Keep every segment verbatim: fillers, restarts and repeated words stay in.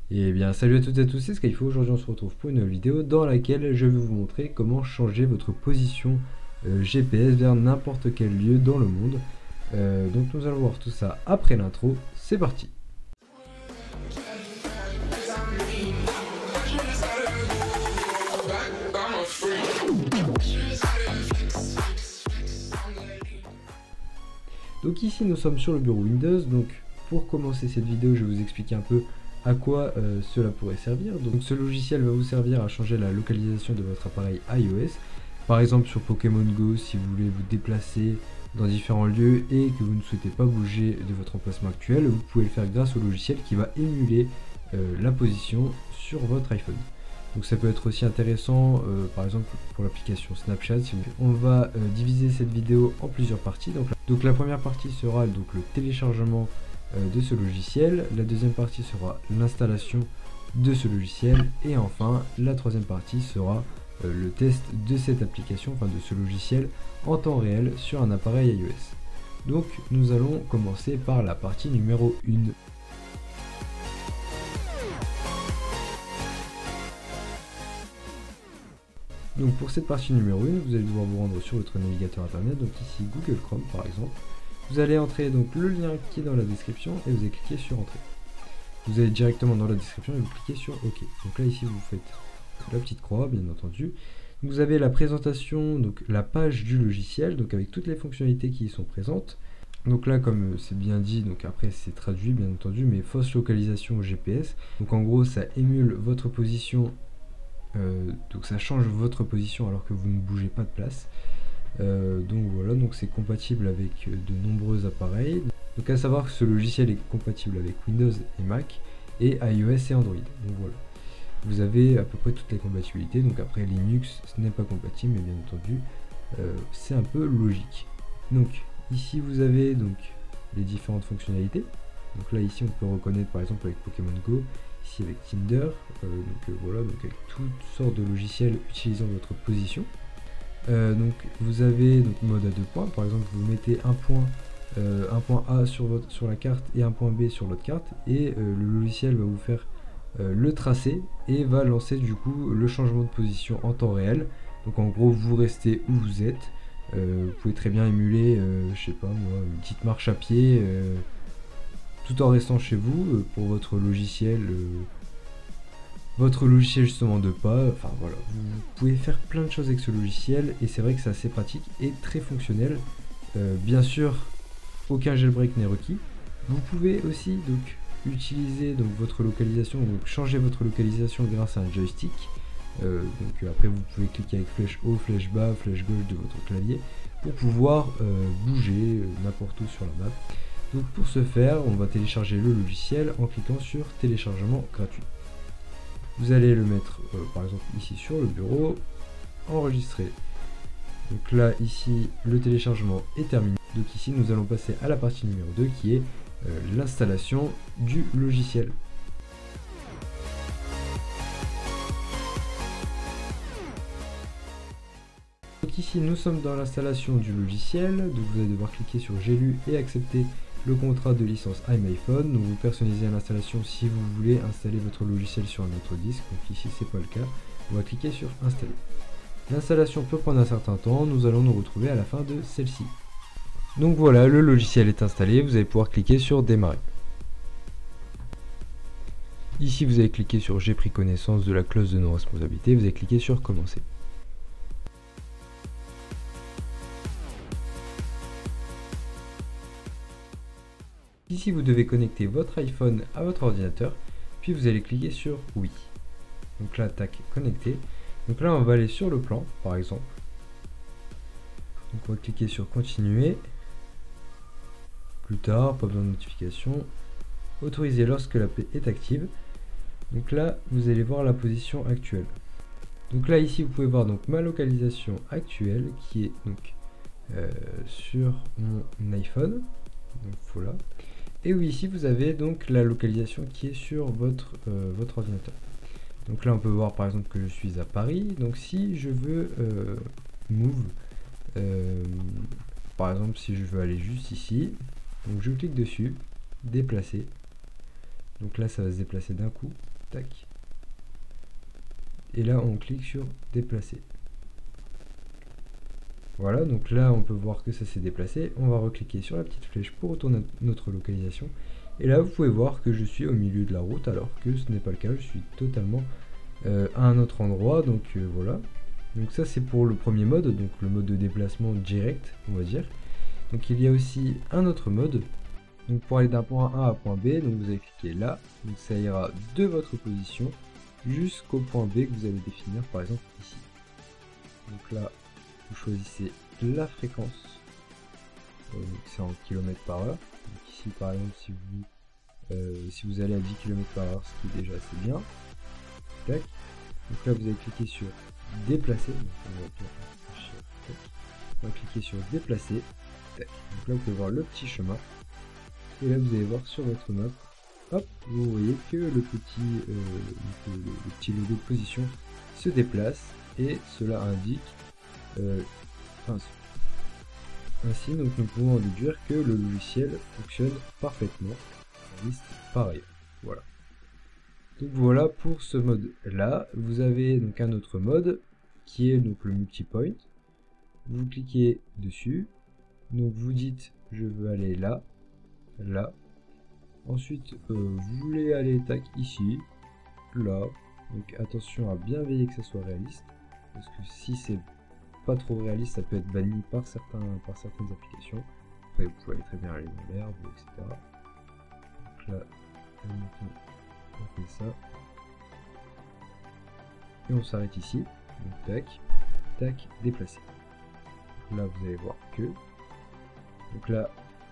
Et bien salut à toutes et à tous, c'est Skyfo. Aujourd'hui on se retrouve pour une nouvelle vidéo dans laquelle je vais vous montrer comment changer votre position euh, G P S vers n'importe quel lieu dans le monde. Euh, donc nous allons voir tout ça après l'intro, c'est parti. Donc ici nous sommes sur le bureau Windows. Donc pour commencer cette vidéo je vais vous expliquer un peu à quoi euh, cela pourrait servir. Donc ce logiciel va vous servir à changer la localisation de votre appareil iOS. Par exemple sur Pokémon Go, si vous voulez vous déplacer dans différents lieux et que vous ne souhaitez pas bouger de votre emplacement actuel, vous pouvez le faire grâce au logiciel qui va émuler euh, la position sur votre iPhone. Donc ça peut être aussi intéressant euh, par exemple pour l'application Snapchat. Si vous... On va euh, diviser cette vidéo en plusieurs parties. Donc la, donc la première partie sera donc le téléchargement euh, de ce logiciel, la deuxième partie sera l'installation de ce logiciel et enfin la troisième partie sera euh, le test de cette application, enfin de ce logiciel en temps réel sur un appareil iOS. Donc nous allons commencer par la partie numéro un. Donc pour cette partie numéro un, vous allez devoir vous rendre sur votre navigateur internet, donc ici Google Chrome par exemple. Vous allez entrer donc le lien qui est dans la description et vous allez cliquer sur Entrée. Vous allez directement dans la description et vous cliquez sur OK. Donc là ici vous faites la petite croix bien entendu. Vous avez la présentation, donc la page du logiciel, donc avec toutes les fonctionnalités qui y sont présentes. Donc là comme c'est bien dit, donc après c'est traduit bien entendu, mais fausse localisation G P S. Donc en gros ça émule votre position. Euh, donc ça change votre position alors que vous ne bougez pas de place. Euh, donc voilà, donc c'est compatible avec de nombreux appareils. Donc à savoir que ce logiciel est compatible avec Windows et Mac et iOS et Android. Donc voilà, vous avez à peu près toutes les compatibilités. Donc après Linux ce n'est pas compatible, mais bien entendu euh, c'est un peu logique. Donc ici vous avez donc les différentes fonctionnalités. Donc là ici on peut reconnaître par exemple avec Pokémon Go, ici avec Tinder, euh, donc euh, voilà, donc avec toutes sortes de logiciels utilisant votre position. Euh, donc vous avez donc mode à deux points, par exemple vous mettez un point, euh, un point A sur, votre, sur la carte et un point B sur l'autre carte et euh, le logiciel va vous faire euh, le tracé et va lancer du coup le changement de position en temps réel. Donc en gros vous restez où vous êtes, euh, vous pouvez très bien émuler, euh, je sais pas moi, une petite marche à pied euh, tout en restant chez vous euh, pour votre logiciel. Euh, votre logiciel justement de pas, enfin voilà, vous pouvez faire plein de choses avec ce logiciel et c'est vrai que c'est assez pratique et très fonctionnel. Euh, bien sûr, aucun jailbreak n'est requis. Vous pouvez aussi donc utiliser donc votre localisation, donc changer votre localisation grâce à un joystick. Euh, donc euh, après vous pouvez cliquer avec flèche haut, flèche bas, flèche gauche de votre clavier pour pouvoir euh, bouger euh, n'importe où sur la map. Donc pour ce faire, on va télécharger le logiciel en cliquant sur téléchargement gratuit. Vous allez le mettre euh, par exemple ici sur le bureau, enregistrer. Donc là ici le téléchargement est terminé. Donc ici nous allons passer à la partie numéro deux qui est euh, l'installation du logiciel. Donc ici nous sommes dans l'installation du logiciel, donc vous allez devoir cliquer sur j'ai lu et accepter le contrat de licence iMyphone. Donc vous personnalisez l'installation si vous voulez installer votre logiciel sur un autre disque, donc ici c'est pas le cas, on va cliquer sur installer. L'installation peut prendre un certain temps, nous allons nous retrouver à la fin de celle-ci. Donc voilà, le logiciel est installé, vous allez pouvoir cliquer sur démarrer. Ici vous allez cliquer sur j'ai pris connaissance de la clause de non-responsabilité, vous allez cliquer sur commencer. Ici vous devez connecter votre iPhone à votre ordinateur, puis vous allez cliquer sur oui. Donc là, tac, connecté. Donc là on va aller sur le plan par exemple. Donc on va cliquer sur continuer. Plus tard, pas besoin de notification. Autoriser lorsque la paix est active. Donc là vous allez voir la position actuelle. Donc là ici vous pouvez voir donc ma localisation actuelle qui est donc euh, sur mon iPhone. Donc voilà. Et oui, ici vous avez donc la localisation qui est sur votre, euh, votre ordinateur. Donc là on peut voir par exemple que je suis à Paris. Donc si je veux euh, move, euh, par exemple si je veux aller juste ici, donc je clique dessus, déplacer. Donc là ça va se déplacer d'un coup. tac. Et là on clique sur déplacer. Voilà, donc là on peut voir que ça s'est déplacé. On va recliquer sur la petite flèche pour retourner à notre localisation. Et là vous pouvez voir que je suis au milieu de la route alors que ce n'est pas le cas, je suis totalement euh, à un autre endroit. Donc euh, voilà. Donc ça c'est pour le premier mode, donc le mode de déplacement direct, on va dire. Donc il y a aussi un autre mode. Donc pour aller d'un point A à point B, donc vous allez cliquer là, donc ça ira de votre position jusqu'au point B que vous allez définir par exemple ici. Donc là vous choisissez la fréquence, euh, c'est en kilomètres par heure. Donc ici par exemple si vous euh, si vous allez à dix kilomètres par heure, ce qui est déjà assez bien. Tac. Donc là vous allez cliquer sur déplacer. Donc on, va cliquer, on va cliquer sur déplacer. Tac. Donc là vous pouvez voir le petit chemin. Et là vous allez voir sur votre map, hop, vous voyez que le petit, euh, le, le, le petit logo de position se déplace et cela indique euh, ainsi. Ainsi, donc nous pouvons en déduire que le logiciel fonctionne parfaitement. La liste pareil. Voilà. Donc voilà pour ce mode là. Vous avez donc un autre mode qui est donc le multipoint. Vous cliquez dessus. Donc vous dites je veux aller là, là. Ensuite euh, vous voulez aller tac ici, là. Donc attention à bien veiller que ça soit réaliste. Parce que si c'est pas trop réaliste, ça peut être banni par, certains, par certaines applications. Après, vous pouvez très bien aller dans l'herbe, et cetera. Donc là, on fait ça. Et on s'arrête ici. Donc tac, tac, déplacer. Donc là, vous allez voir que. Donc là,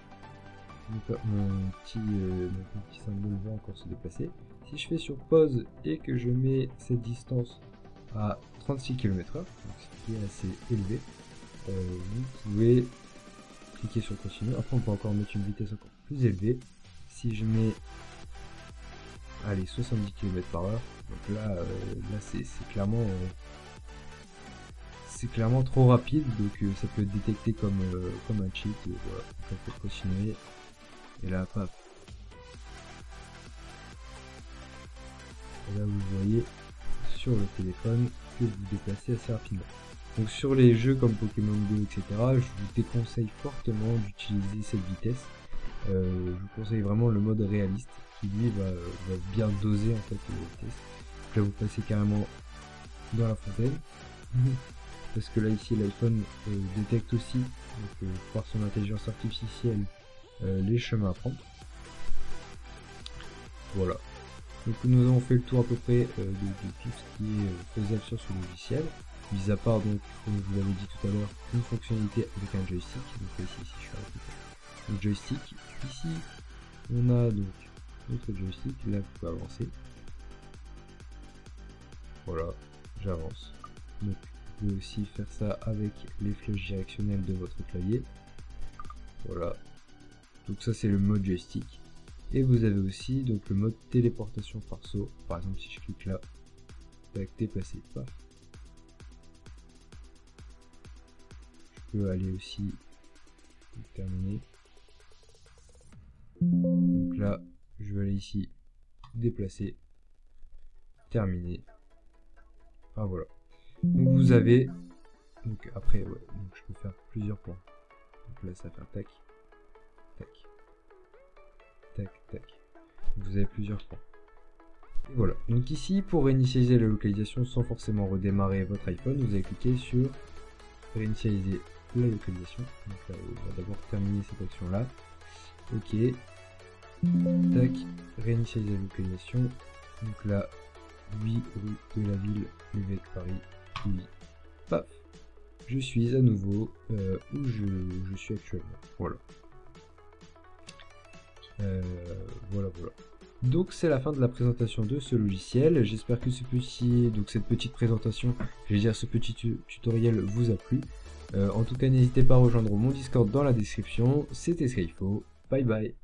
mon petit, euh, mon petit symbole va encore se déplacer. Si je fais sur pause et que je mets cette distance à trente-six kilomètres heure, ce qui est assez élevé, euh, vous pouvez cliquer sur continuer. Après on peut encore mettre une vitesse encore plus élevée. Si je mets allez soixante-dix kilomètres par heure, donc là, euh, là c'est clairement euh, c'est clairement trop rapide, donc euh, ça peut être détecté comme, euh, comme un cheat. Euh, voilà. Donc on peut continuer et là paf. Et là vous voyez sur le téléphone que vous déplacez assez rapidement. Donc sur les jeux comme Pokémon Go, et cetera, je vous déconseille fortement d'utiliser cette vitesse. Euh, je vous conseille vraiment le mode réaliste qui lui va, va bien doser en fait la vitesse. Donc là vous passez carrément dans la fontaine. Parce que là ici l'iPhone euh, détecte aussi, donc, euh, par son intelligence artificielle, euh, les chemins à prendre. Voilà. Donc nous avons fait le tour à peu près euh, de, de tout ce qui est faisable sur ce logiciel, mis à part donc, comme je vous l'avais dit tout à l'heure, une fonctionnalité avec un joystick. Donc là, ici, ici je suis arrêté. Donc joystick, ici on a donc notre joystick, là vous pouvez avancer. Voilà, j'avance. Donc vous pouvez aussi faire ça avec les flèches directionnelles de votre clavier. Voilà. Donc ça c'est le mode joystick. Et vous avez aussi donc le mode téléportation par saut. Par exemple si je clique là, tac, déplacer, paf. Je peux aller aussi donc, terminer. Donc là, je vais aller ici, déplacer, terminer. Ah voilà. Donc vous avez, donc après ouais, donc je peux faire plusieurs points. Donc là ça fait un tac, tac. Tac, tac. Vous avez plusieurs points. Et voilà. Donc ici, pour réinitialiser la localisation sans forcément redémarrer votre iPhone, vous allez cliquer sur réinitialiser la localisation. Donc là, on va d'abord terminer cette action-là. Ok. Tac. Réinitialiser la localisation. Donc là, huit rue de la ville, l'évêque Paris. Oui. Paf. Je suis à nouveau euh, où je, je suis actuellement. Voilà. Euh, voilà voilà. Donc c'est la fin de la présentation de ce logiciel. J'espère que ce petit, donc cette petite présentation, je vais dire ce petit tu tutoriel vous a plu. Euh, en tout cas n'hésitez pas à rejoindre mon Discord dans la description. C'était Skyfo. Bye bye.